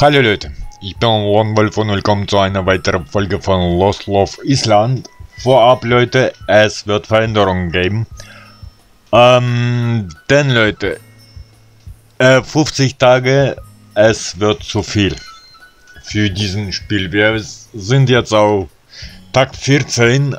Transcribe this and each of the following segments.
Hallo Leute, ich bin Lone Wolf und willkommen zu einer weiteren Folge von Lost Love Island. Vorab Leute, es wird Veränderungen geben. Denn Leute, 50 Tage, es wird zu viel für diesen Spiel. Wir sind jetzt auf Tag 14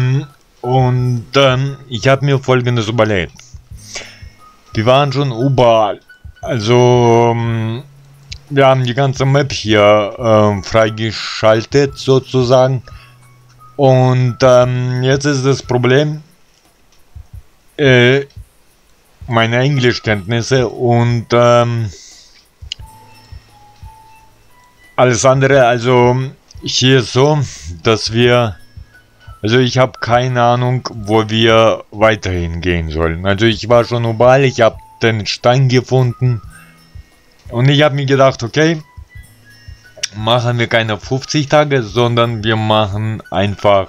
ich habe mir Folgendes überlegt. Wir waren schon überall, also wir haben die ganze Map hier freigeschaltet sozusagen. Und jetzt ist das Problem, meine Englischkenntnisse und alles andere. Also hier ist so, dass wir, also ich habe keine Ahnung, wo wir weiterhin gehen sollen. Also ich war schon überall, ich habe den Stein gefunden und ich habe mir gedacht, okay, machen wir keine 50 Tage, sondern wir machen einfach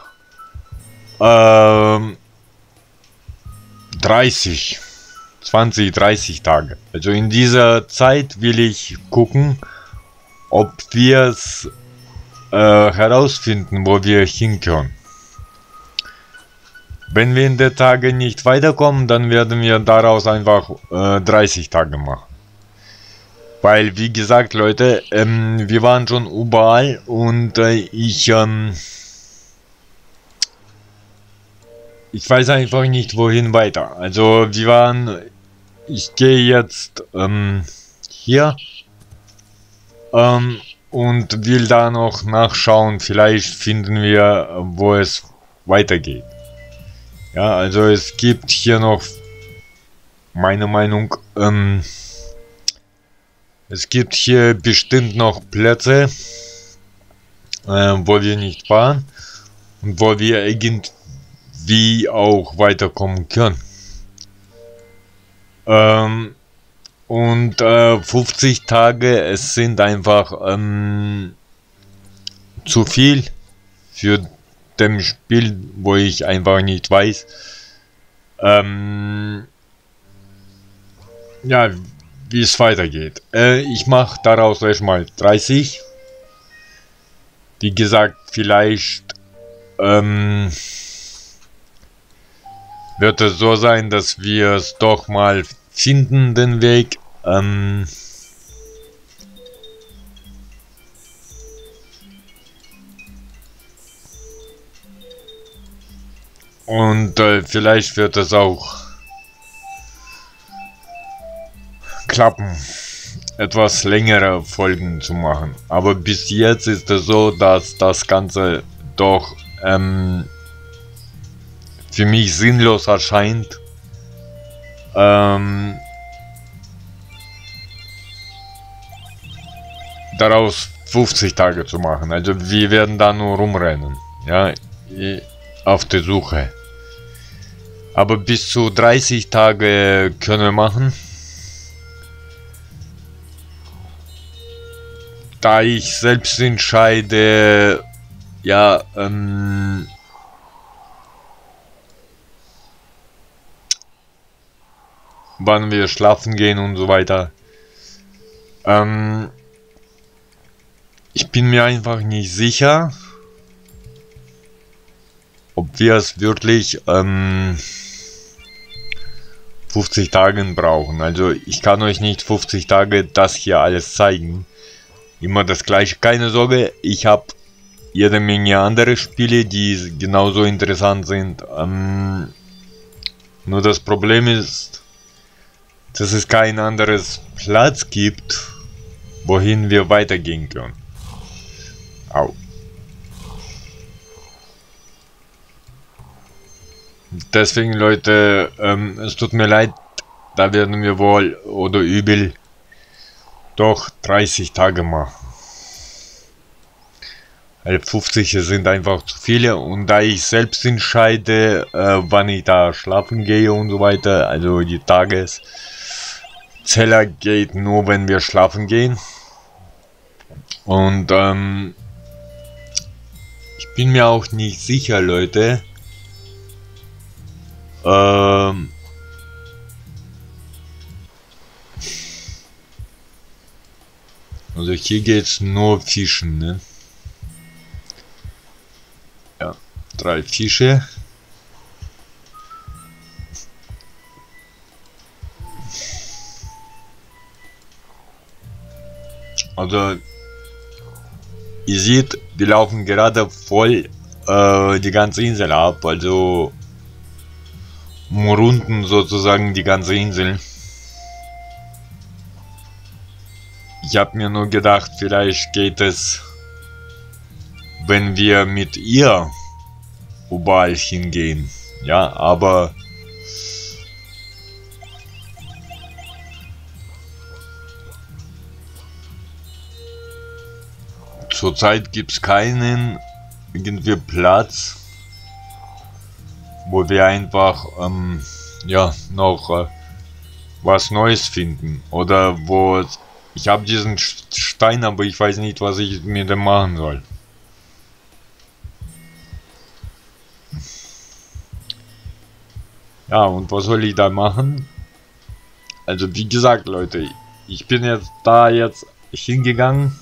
30 Tage. Also in dieser Zeit will ich gucken, ob wir es herausfinden, wo wir hin können. Wenn wir in der Tage nicht weiterkommen, dann werden wir daraus einfach 30 Tage machen. Weil, wie gesagt, Leute, wir waren schon überall und ich weiß einfach nicht, wohin weiter. Also, ich gehe jetzt hier und will da noch nachschauen. Vielleicht finden wir, wo es weitergeht. Ja, also es gibt hier noch, meine Meinung, es gibt hier bestimmt noch Plätze, wo wir nicht waren und wo wir irgendwie auch weiterkommen können. 50 Tage, es sind einfach zu viel für dem Spiel, wo ich einfach nicht weiß, ja, wie es weitergeht. Ich mache daraus erstmal 30. Wie gesagt, vielleicht wird es so sein, dass wir es doch mal finden, den Weg. Vielleicht wird es auch klappen, etwas längere Folgen zu machen. Aber bis jetzt ist es so, dass das Ganze doch für mich sinnlos erscheint. Daraus 50 Tage zu machen. Also wir werden da nur rumrennen, ja, auf der Suche. Aber bis zu 30 Tage können wir machen. Da ich selbst entscheide, ja, wann wir schlafen gehen und so weiter. Ich bin mir einfach nicht sicher, ob wir es wirklich 50 Tagen brauchen. Also ich kann euch nicht 50 Tage das hier alles zeigen. Immer das gleiche, keine Sorge, ich habe jede Menge andere Spiele, die genauso interessant sind. Nur das Problem ist, dass es kein anderes Platz gibt, wohin wir weitergehen können. Au. Deswegen Leute, es tut mir leid, da werden wir wohl oder übel doch 30 Tage machen. 50 sind einfach zu viele und da ich selbst entscheide, wann ich da schlafen gehe und so weiter, also die Tageszähler geht nur, wenn wir schlafen gehen. Und ich bin mir auch nicht sicher, Leute, Also hier geht's nur Fischen, ne? Ja, 3 Fische. Also, ihr seht, wir laufen gerade voll die ganze Insel ab, also umrunden sozusagen die ganze Insel. Ich habe mir nur gedacht, vielleicht geht es, wenn wir mit ihr überall hingehen. Ja, aber zurzeit gibt es keinen irgendwie Platz, wo wir einfach ja noch was Neues finden. Oder wo ich habe diesen Stein, aber ich weiß nicht, was ich mit dem machen soll. Ja, und was soll ich da machen? Also wie gesagt, Leute, ich bin jetzt hingegangen.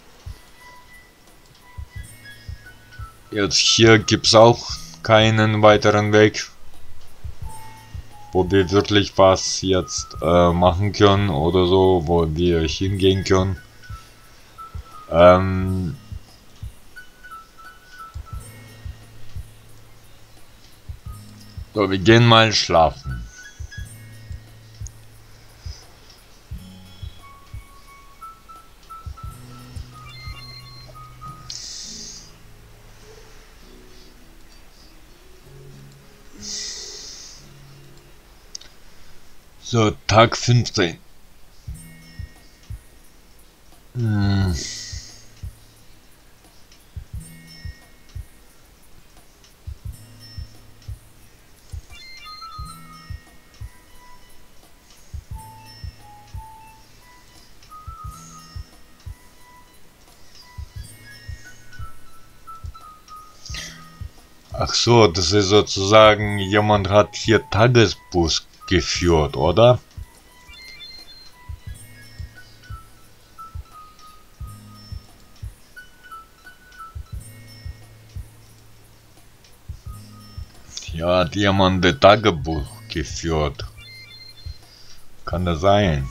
Jetzt hier gibt es auch keinen weiteren Weg, wo wir wirklich was jetzt machen können oder so, wo wir hingehen können. So, wir gehen mal schlafen. So, Tag 15. Ach so, das ist sozusagen, jemand hat hier Tagesbus geführt, oder? Ja, hat jemand das Tagebuch geführt. Kann das sein?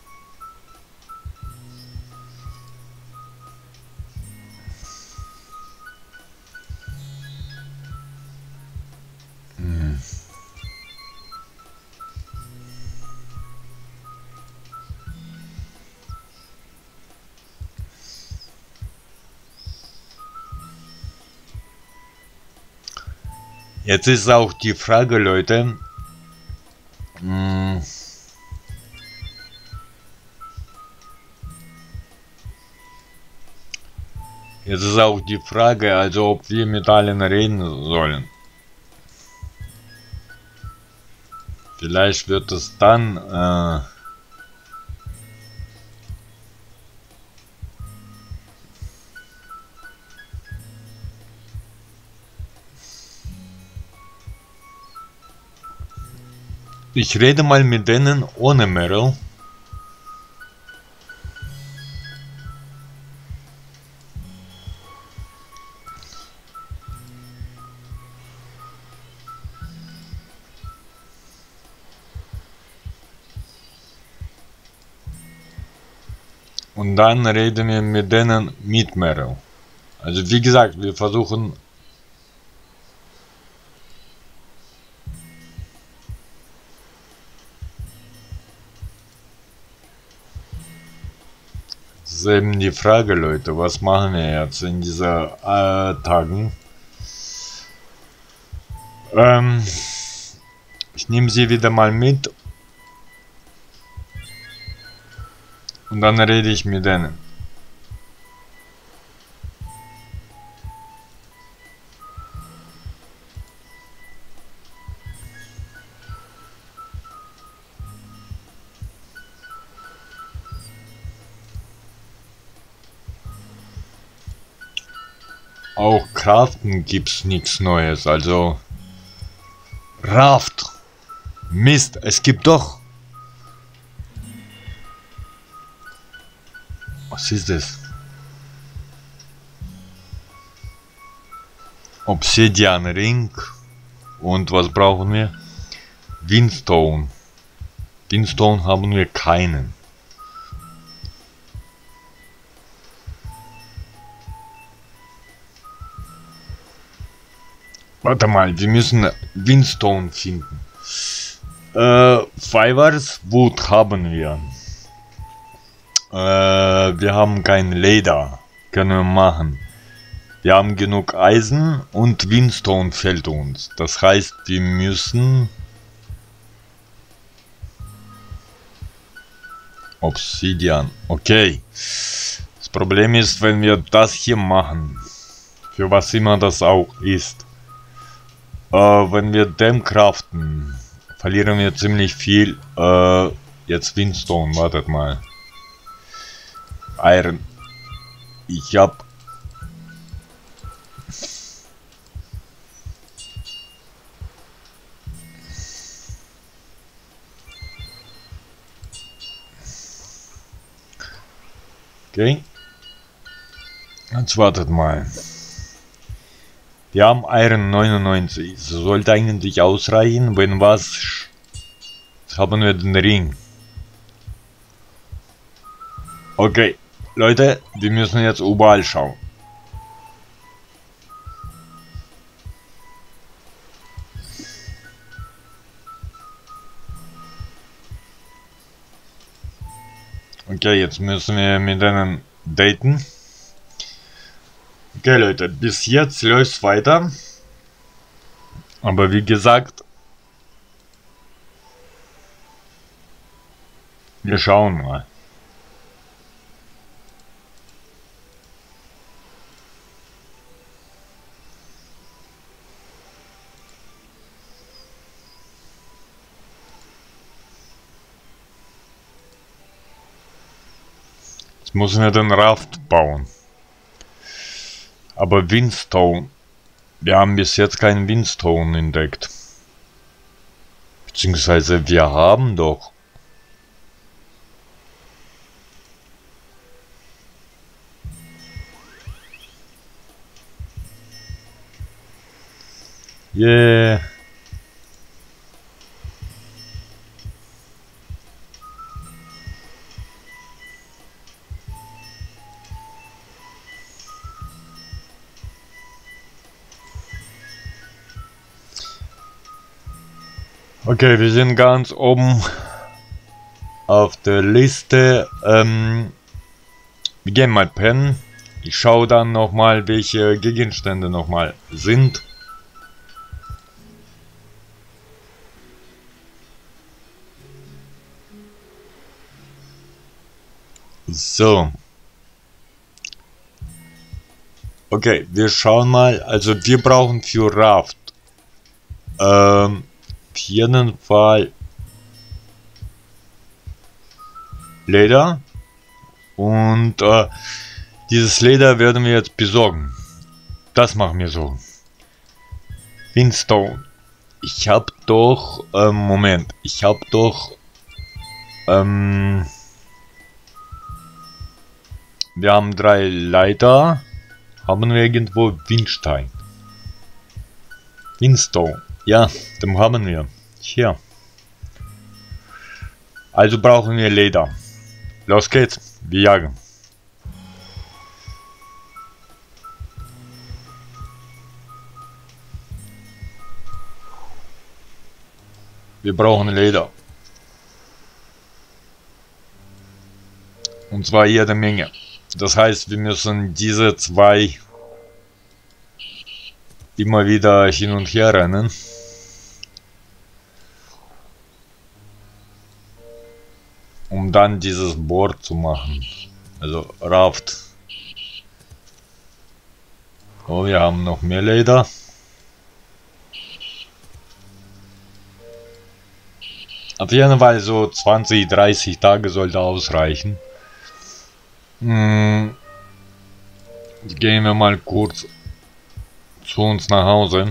Jetzt ist auch die Frage, Leute. Jetzt ist auch die Frage, also ob wir mit allen reden sollen. Vielleicht wird es dann ich rede mal mit denen ohne Meryl. Und dann reden wir mit denen mit Meryl. Also wie gesagt, wir versuchen das ist eben die Frage, Leute, was machen wir jetzt in dieser Tagen? Ich nehme sie wieder mal mit und dann rede ich mit denen. Auch Craften gibt's nichts Neues, also Raft. Mist, es gibt doch. Was ist das? Obsidian Ring. Und was brauchen wir? Windstone. Windstone haben wir keinen. Warte mal, wir müssen Windstone finden. Fibers Wood haben wir. Wir haben kein Leder. Können wir machen. Wir haben genug Eisen und Windstone fehlt uns. Das heißt, wir müssen Obsidian. Okay. Das Problem ist, wenn wir das hier machen, für was immer das auch ist, wenn wir dem craften, verlieren wir ziemlich viel. Jetzt Windstone, wartet mal. Iron. Ich hab. Okay. Jetzt wartet mal. Wir haben Iron 99. Das sollte eigentlich ausreichen. Wenn was, haben wir den Ring. Okay, Leute, wir müssen jetzt überall schauen. Okay, jetzt müssen wir mit denen daten. Okay, Leute, bis jetzt läuft's weiter. Aber wie gesagt, wir schauen mal. Jetzt müssen wir den Raft bauen. Aber Windstone. Wir haben bis jetzt keinen Windstone entdeckt. Beziehungsweise wir haben doch. Yeah. Okay, wir sind ganz oben auf der Liste. Wir gehen mal pennen. Ich schaue dann nochmal, welche Gegenstände nochmal sind. So. Okay, wir schauen mal. Also wir brauchen für Raft. Auf jeden Fall Leder. Und dieses Leder werden wir jetzt besorgen. Das machen wir so. Windstone. Ich habe doch... Moment. Ich habe doch... wir haben 3 Leiter. Haben wir irgendwo Windstein? Windstone. Ja, den haben wir. Hier. Also brauchen wir Leder. Los geht's. Wir jagen. Wir brauchen Leder. Und zwar jede Menge. Das heißt, wir müssen diese 2 immer wieder hin und her rennen. Um dann dieses Board zu machen. Also Raft. Oh, wir haben noch mehr Leder. Auf jeden Fall so 20, 30 Tage sollte ausreichen. Gehen wir mal kurz zu uns nach Hause.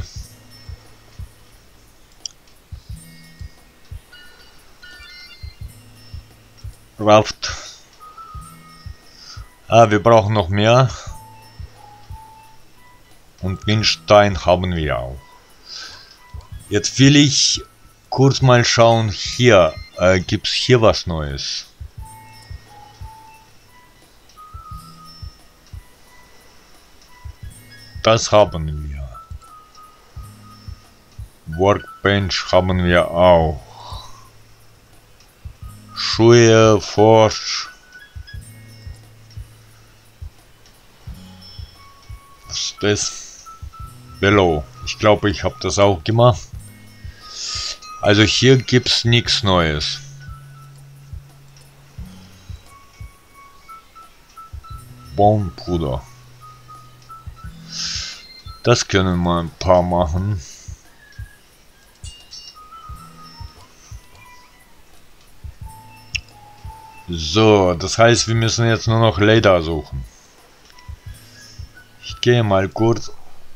Raft. Ah, wir brauchen noch mehr. Und Windstein haben wir auch. Jetzt will ich kurz mal schauen hier. Gibt's hier was Neues? Das haben wir. Workbench haben wir auch. Schuhe, Forsch. Was ist das? Bello. Ich glaube, ich habe das auch gemacht. Also hier gibt's nichts Neues. Bonpuder. Das können wir ein paar machen. So, das heißt, wir müssen jetzt nur noch Leder suchen. Ich gehe mal kurz.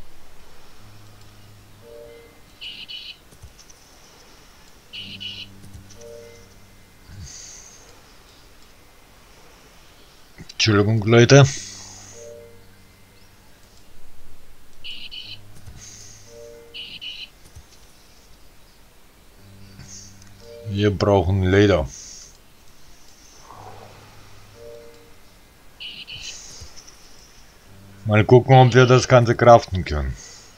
Entschuldigung, Leute. Wir brauchen Leder. Mal gucken, ob wir das Ganze craften können.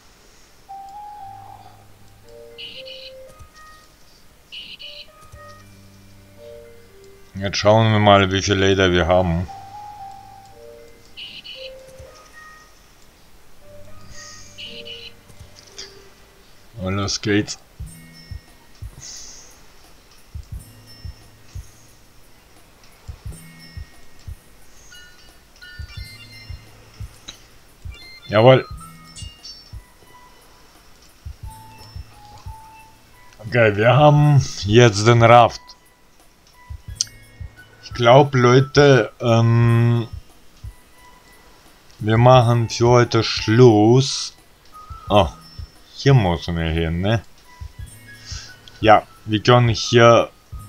Jetzt schauen wir mal, wie viel Leder wir haben. Und los geht's. Jawohl. Okay, wir haben jetzt den Raft. Ich glaube, Leute, wir machen für heute Schluss. Oh, hier müssen wir hin, ne? Ja, wir können hier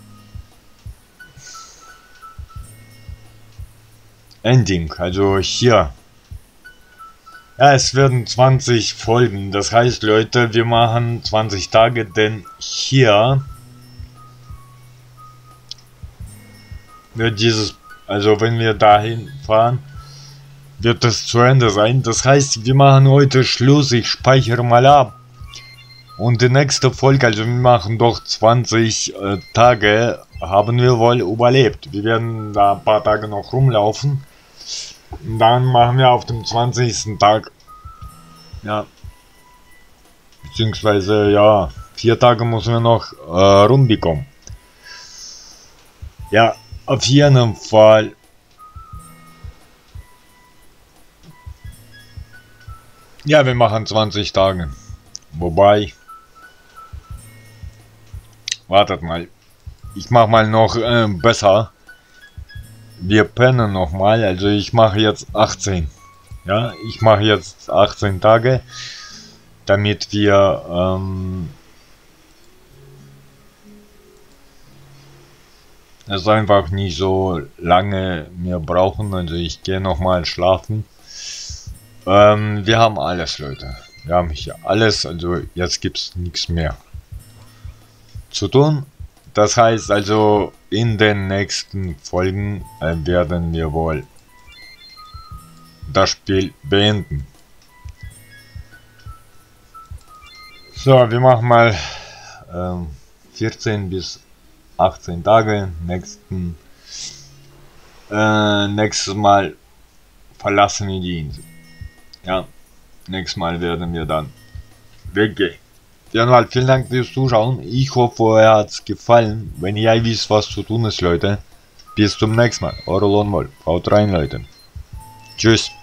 Ending, also hier. Ja, es werden 20 Folgen. Das heißt, Leute, wir machen 20 Tage, denn hier wird dieses, also wenn wir dahin fahren, wird das zu Ende sein. Das heißt, wir machen heute Schluss. Ich speichere mal ab. Und die nächste Folge, also wir machen doch 20 Tage, haben wir wohl überlebt. Wir werden da ein paar Tage noch rumlaufen. Und dann machen wir auf dem 20. Tag, ja, beziehungsweise, ja, 4 Tage müssen wir noch rumbekommen. Ja, auf jeden Fall. Ja, wir machen 20 Tage. Wobei, wartet mal, ich mach mal noch besser. Wir pennen noch mal, also ich mache jetzt 18. Ja, ich mache jetzt 18 Tage, damit wir es einfach nicht so lange mehr brauchen. Also ich gehe noch mal schlafen. Wir haben alles, Leute. Wir haben hier alles, also jetzt gibt es nichts mehr zu tun. Das heißt also, in den nächsten Folgen werden wir wohl das Spiel beenden. So, wir machen mal 14 bis 18 Tage. Nächstes Mal verlassen wir die Insel. Ja, nächstes Mal werden wir dann weggehen. Ja, vielen Dank fürs Zuschauen. Ich hoffe, euch hat es gefallen. Wenn ihr wisst, was zu tun ist, Leute. Bis zum nächsten Mal. Eure Lone Wolf. Haut rein, Leute. Tschüss.